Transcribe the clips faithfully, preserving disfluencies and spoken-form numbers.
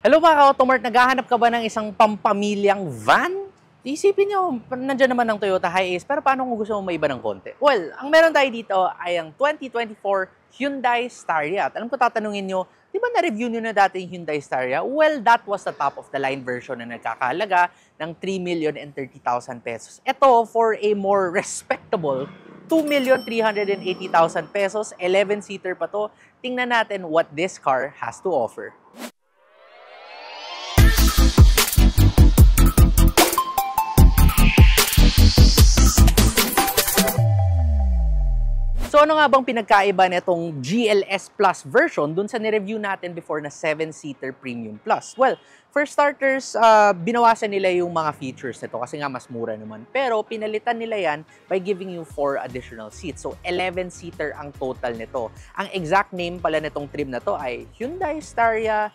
Hello mga ka-Automart, naghahanap ka ba ng isang pampamilyang van? Isipin nyo, nandiyan naman ang Toyota Hiace, pero paano kung gusto mo maiba ng konti? Well, ang meron tayo dito ay ang twenty twenty-four Hyundai Staria. At alam ko tatanungin nyo, di ba na-review nyo na dati yung Hyundai Staria? Well, that was the top of the line version na nagkakahalaga ng three million thirty thousand pesos. Ito, for a more respectable two million three hundred eighty thousand pesos, eleven seater pa to. Tingnan natin what this car has to offer. So ano nga bang pinagkaiba nitong G L S Plus version dun sa nireview natin before na seven seater Premium Plus? Well, for starters, uh, binawasan nila yung mga features nito kasi nga mas mura naman. Pero pinalitan nila yan by giving you four additional seats. So eleven seater ang total nito. Ang exact name pala nitong trim na to ay Hyundai Staria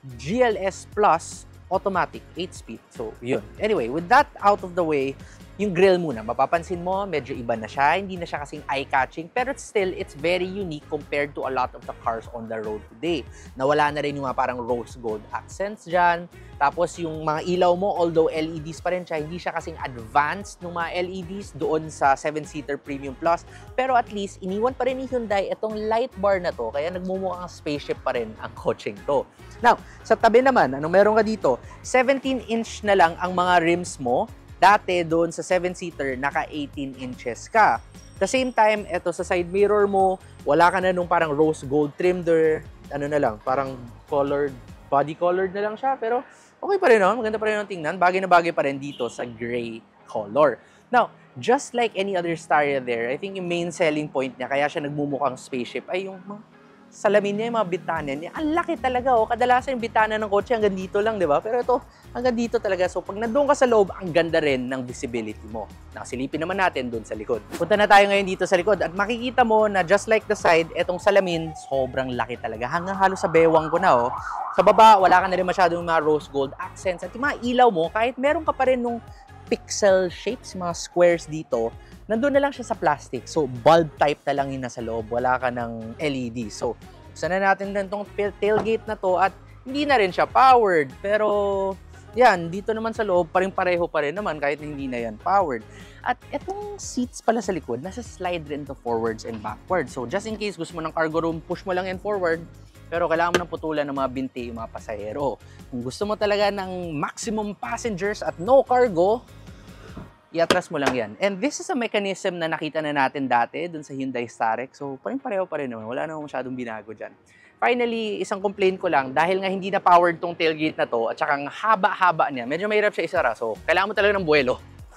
G L S Plus Automatic eight speed. So yun. Anyway, with that out of the way, yung grill muna, mapapansin mo, medyo iba na siya. Hindi na siya kasing eye-catching, pero still, it's very unique compared to a lot of the cars on the road today. Nawala na rin yung mga parang rose gold accents dyan. Tapos yung mga ilaw mo, although L E Ds pa rin siya, hindi siya kasing advanced ng mga L E Ds doon sa seven seater Premium Plus. Pero at least, iniwan pa rin ni Hyundai itong light bar na to, kaya nagmumukhang spaceship pa rin ang kotseng to. Now, sa tabi naman, anong meron ka dito? seventeen inch na lang ang mga rims mo. Dati, doon sa seven seater, naka eighteen inches ka. At the same time, eto sa side mirror mo, wala ka na nung parang rose gold trim there. Ano na lang, parang colored, body colored na lang siya. Pero okay pa rin, no? Maganda pa rin ang tingnan. Bagay na bagay pa rin dito sa gray color. Now, just like any other Staria there, I think yung main selling point niya, kaya siya nagmumukhang spaceship, ay yung mga salamin niya, yung mga bitana niya. Ang laki talaga, oh. Kadalasan yung bitana ng kotse hanggang dito lang, di ba? Pero ito, hanggang dito talaga. So, pag nandoon ka sa loob, ang ganda rin ng visibility mo. Nakasilipin naman natin doon sa likod. Punta na tayo ngayon dito sa likod at makikita mo na just like the side, etong salamin, sobrang laki talaga. Hanggang halos sa bewang ko na, oh. Sa baba, wala ka na rin masyadong mga rose gold accents. At yung mga ilaw mo, kahit meron ka pa rin nung pixel shapes, mga squares dito, nandun na lang siya sa plastic. So, bulb type na lang yung nasa loob. Wala ka ng L E D. So, buksan na natin din itong tailgate na to at hindi na rin siya powered. Pero, yan, dito naman sa loob, paring-pareho pa rin naman kahit hindi na yan powered. At itong seats pala sa likod, nasa slide rin to forwards and backwards. So, just in case gusto mo ng cargo room, push mo lang yan forward. Pero kailangan mo ng putulan ng mga binti, yung mga pasahero. Kung gusto mo talaga ng maximum passengers at no cargo, i-atras mo lang yan. And this is a mechanism na nakita na natin dati dun sa Hyundai Starex. So, pareho pa rin naman. Wala naman masyadong binago dyan. Finally, isang complaint ko lang, dahil nga hindi na powered tong tailgate na to, at saka ang haba-haba niya, medyo mahirap siya isara. So, kailangan mo talaga ng buwelo.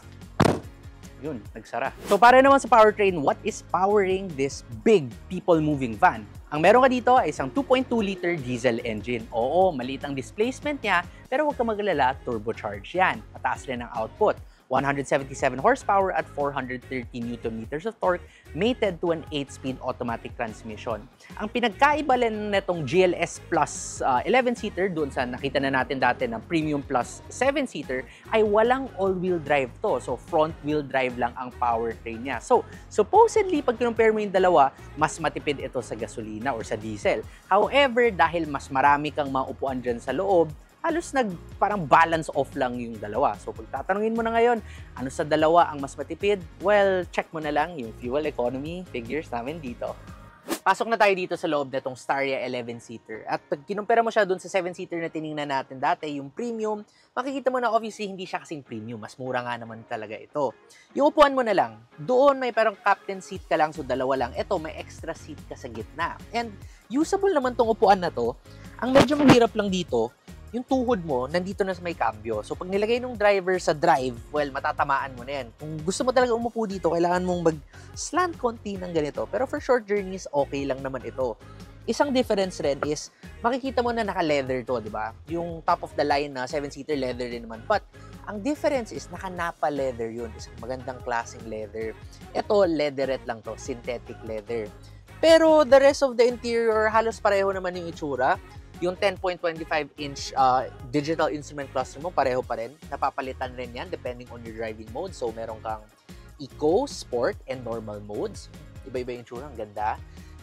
Yun, nagsara. So, para naman sa powertrain, what is powering this big people-moving van? Ang meron ka dito ay isang two point two liter diesel engine. Oo, maliit ang displacement niya, pero huwag ka maglala, turbocharge yan. Mataas rin ang output. one hundred seventy-seven horsepower at four hundred thirty newton meters of torque, mated to an eight speed automatic transmission. Ang pinagkaiba lang netong G L S Plus uh, eleven seater doon sa nakita na natin dati ng Premium Plus seven seater ay walang all-wheel drive to. So, front-wheel drive lang ang powertrain niya. So, supposedly, pag kinumpare mo yung dalawa, mas matipid ito sa gasolina or sa diesel. However, dahil mas marami kang mga upuan dyan sa loob, halos nag parang balance off lang yung dalawa. So, pag tatanungin mo na ngayon, ano sa dalawa ang mas matipid? Well, check mo na lang yung fuel economy figures namin dito. Pasok na tayo dito sa loob na itong Staria eleven seater. At pag kinumpara mo siya dun sa seven seater na tiningnan natin dati, yung premium, makikita mo na obviously hindi siya kasing premium. Mas mura nga naman talaga ito. Yung upuan mo na lang, doon may parang captain seat ka lang, so dalawa lang. Ito, may extra seat ka sa gitna. And usable naman tong upuan na to. Ang medyo mahirap lang dito, yung tuhod mo, nandito na sa may cambio. So, pag nilagay ng driver sa drive, well, matatamaan mo na yan. Kung gusto mo talaga umupo dito, kailangan mong mag-slant konti ng ganito. Pero for short journeys, okay lang naman ito. Isang difference rin is, makikita mo na naka-leather to, di ba? Yung top of the line na seven seater leather din naman. But, ang difference is, naka-Napa leather yun. Isang magandang klaseng leather. Ito, leatherette lang to, synthetic leather. Pero, the rest of the interior, halos pareho naman yung itsura. Yung ten point two five inch uh, digital instrument cluster mo, pareho pa rin. Napapalitan rin yan depending on your driving mode. So, meron kang Eco, Sport, and Normal modes. Iba-iba yung tsura, ang ganda.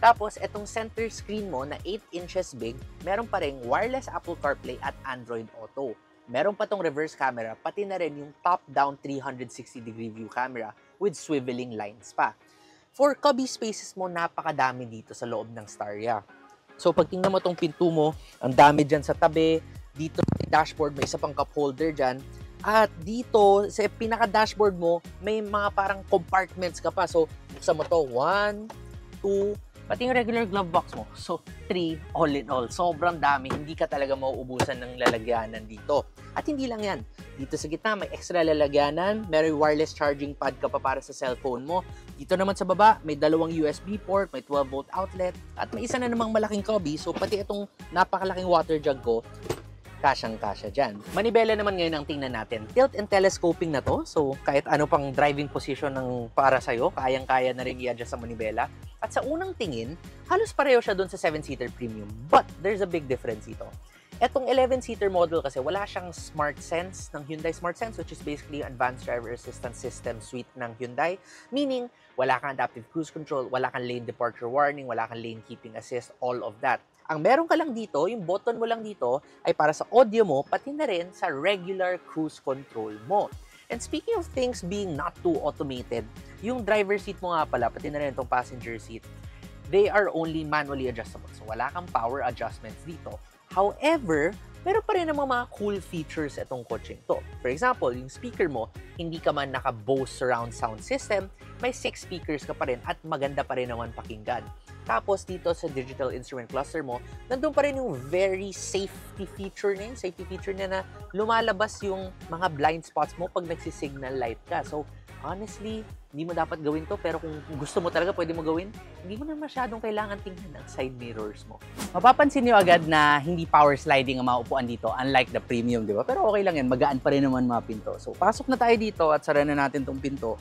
Tapos, itong center screen mo na eight inches big, meron pa rin wireless Apple CarPlay at Android Auto. Meron pa tong reverse camera, pati na rin yung top-down three sixty degree view camera with swiveling lines pa. For cubby spaces mo, napakadami dito sa loob ng Staria. So, pag tingnan mo tong pinto mo, ang dami dyan sa tabi. Dito sa dashboard, may isa pang cup holder dyan. At dito, sa pinaka-dashboard mo, may mga parang compartments ka pa. So, buksan mo to, one, two, pati yung regular glove box mo. So, three, all in all. Sobrang dami. Hindi ka talaga mauubusan ng lalagyanan dito. At hindi lang yan. Dito sa gitna, may extra lalagyanan. May wireless charging pad ka pa para sa cellphone mo. Dito naman sa baba, may dalawang U S B port, may twelve volt outlet, at may isa na namang malaking cubby. So, pati itong napakalaking water jug ko, kasyang-kasya dyan. Manibela naman ngayon ang tingnan natin. Tilt and telescoping na to. So, kahit ano pang driving position ng para sa'yo, kayang-kaya na rin i-adjust sa manibela. At sa unang tingin, halos pareho siya doon sa seven seater Premium. But, there's a big difference ito. Etong eleven seater model kasi wala siyang Smart Sense ng Hyundai Smart Sense, which is basically Advanced Driver Assistance System suite ng Hyundai. Meaning, wala kang adaptive cruise control, wala kang lane departure warning, wala kang lane keeping assist, all of that. Ang meron ka lang dito, yung button mo lang dito, ay para sa audio mo, pati na rin sa regular cruise control mo. And speaking of things being not too automated, yung driver seat mo nga pala, pati na rin itong passenger seat, they are only manually adjustable. So, wala kang power adjustments dito. However, meron pa rin namang mga cool features itong kotseng to. For example, yung speaker mo, hindi ka man naka-Bose surround sound system, may six speakers ka pa rin at maganda pa rin naman pakinggan. Tapos dito sa digital instrument cluster mo, nandun pa rin yung very safety feature na yun. Safety feature na na lumalabas yung mga blind spots mo pag nagsisignal light ka. So, honestly, hindi mo dapat gawin to, pero kung gusto mo talaga, pwede mo gawin, hindi mo na masyadong kailangan tingnan ang side mirrors mo. Mapapansin nyo agad na hindi power sliding ang maupuan dito, unlike the Premium, di ba? Pero okay lang yan, magaan pa rin naman mga pinto. So, pasok na tayo dito at sara na natin tong pinto.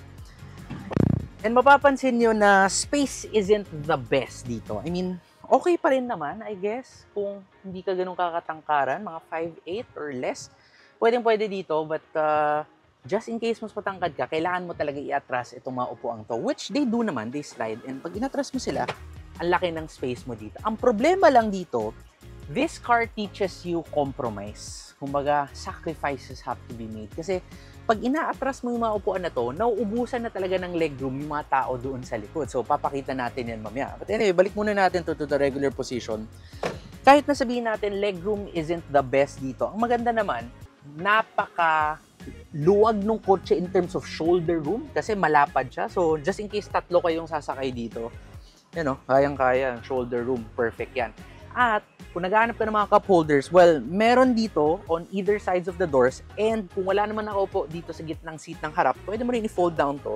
And mapapansin nyo na space isn't the best dito. I mean, okay pa rin naman, I guess, kung hindi ka ganun kakatangkaran, mga five eight or less. Pwedeng-pwede dito, but uh, just in case mas matangkad ka, kailangan mo talaga i-atras itong mga upuang to, which they do naman, they slide. And pag inatras mo sila, ang laki ng space mo dito. Ang problema lang dito, this car teaches you compromise. Kumbaga, sacrifices have to be made. Kasi pag inaatras mo yung mga upuan na to, nauubusan na talaga ng legroom yung mga tao doon sa likod. So, papakita natin yan mamaya. But anyway, balik muna natin to, to the regular position. Kahit na sabihin natin, legroom isn't the best dito. Ang maganda naman, napaka luwag nung kotse in terms of shoulder room kasi malapad siya. So, just in case tatlo kayong sasakay dito, you know, kayang-kaya, shoulder room, perfect yan. At kung naghahanap ka ng mga cup holders, well, meron dito on either sides of the doors, and kung wala naman nakaupo dito sa gitnang seat ng harap, pwede mo rin i-fold down to.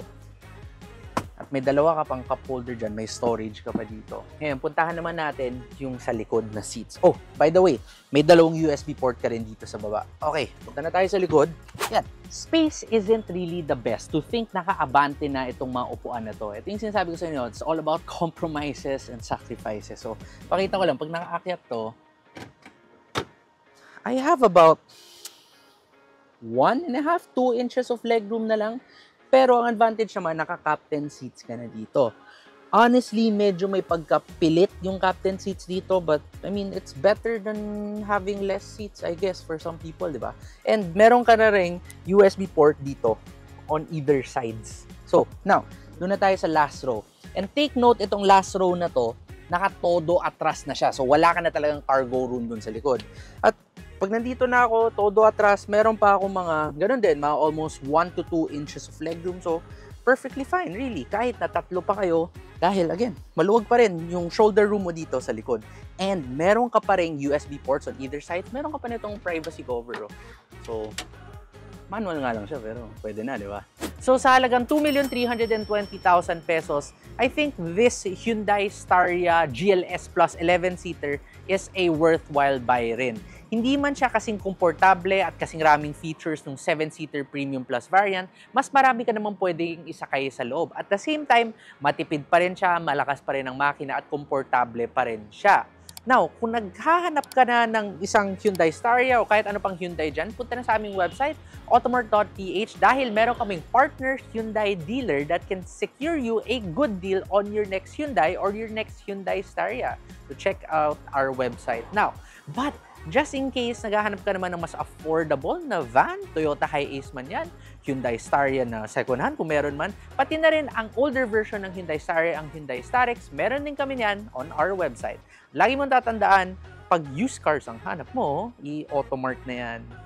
At may dalawa ka pang cup holder dyan, may storage ka pa dito. Ngayon, puntahan naman natin yung sa likod na seats. Oh, by the way, may dalawang U S B port ka rin dito sa baba. Okay, punta na tayo sa likod. Yan. Space isn't really the best to think naka-abante na itong mga upuan na to. Ito yung sinasabi ko sa inyo, it's all about compromises and sacrifices. So, pakita ko lang, pag nakaakyat to, I have about one and a half, two inches of legroom na lang. Pero ang advantage naman, naka-captain seats ka na dito. Honestly, medyo may pagkapilit yung captain seats dito, but I mean, it's better than having less seats, I guess, for some people, di ba? And meron ka na ring U S B port dito on either sides. So, now, doon na tayo sa last row. And take note, itong last row na to, nakatodo atras na siya. So, wala ka na talagang cargo room dun sa likod. At pag nandito na ako, todo atras, meron pa ako mga, ganun din, mga almost one to two inches of legroom. So, perfectly fine, really. Kahit na tatlo pa kayo, dahil, again, maluwag pa rin yung shoulder room mo dito sa likod. And meron ka pa rin U S B ports on either side. Meron ka pa nitong privacy cover. Oh. So, manual nga lang siya, pero pwede na, di ba? So, sa halagang two million three hundred twenty thousand pesos, I think this Hyundai Staria G L S Plus eleven seater is a worthwhile buy rin. Hindi man siya kasing komportable at kasing raming features ng seven seater Premium Plus variant, mas marami ka naman pwedeng isakay sa loob. At the same time, matipid pa rin siya, malakas pa rin ang makina at komportable pa rin siya. Now, kung naghahanap ka na ng isang Hyundai Staria o kahit ano pang Hyundai dyan, punta na sa aming website, automart dot p h, dahil meron kaming partner Hyundai dealer that can secure you a good deal on your next Hyundai or your next Hyundai Staria. So check out our website. Now, but just in case naghahanap ka naman ng mas affordable na van, Toyota Hiace man yan, Hyundai Staria na second hand kung meron man, pati na rin ang older version ng Hyundai Staria, ang Hyundai Starex, meron din kami yan on our website. Lagi mong tatandaan, pag used cars ang hanap mo, i-automart na yan.